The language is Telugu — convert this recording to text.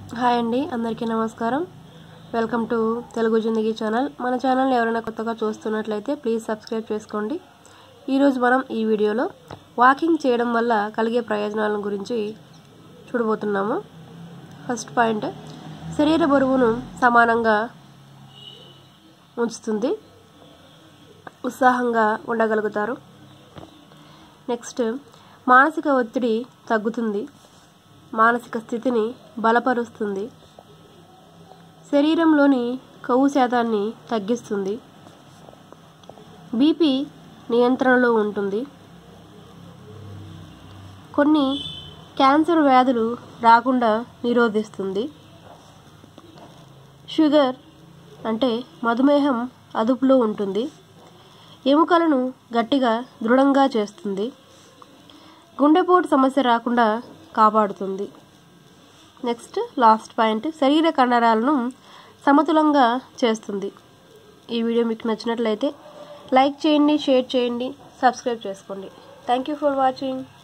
హాయ్ అండి, అందరికీ నమస్కారం. Welcome to Telugu Zindagi channel. మన ఛానల్ని ఎవరైనా కొత్తగా చూస్తున్నట్లయితే ప్లీజ్ సబ్స్క్రైబ్ చేసుకోండి. ఈరోజు మనం ఈ వీడియోలో వాకింగ్ చేయడం వల్ల కలిగే ప్రయోజనాల గురించి చూడబోతున్నాము. ఫస్ట్ పాయింట్, శరీర బరువును సమానంగా ఉంచుతుంది, ఉత్సాహంగా ఉండగలుగుతారు. నెక్స్ట్, మానసిక ఒత్తిడి తగ్గుతుంది, మానసిక స్థితిని బలపరుస్తుంది, శరీరంలోని కొవ్వు శాతాన్ని తగ్గిస్తుంది, బీపీ నియంత్రణలో ఉంటుంది, కొన్ని క్యాన్సర్ వ్యాధులు రాకుండా నిరోధిస్తుంది, షుగర్ అంటే మధుమేహం అదుపులో ఉంటుంది, ఎముకలను గట్టిగా దృఢంగా చేస్తుంది, గుండెపోటు సమస్య రాకుండా కాపాడుతుంది. నెక్స్ట్ లాస్ట్ పాయింట్, శరీర కండరాలను సమతులంగా చేస్తుంది. ఈ వీడియో మీకు నచ్చినట్లయితే లైక్ చేయండి, షేర్ చేయండి, సబ్స్క్రైబ్ చేసుకోండి. Thank you for watching.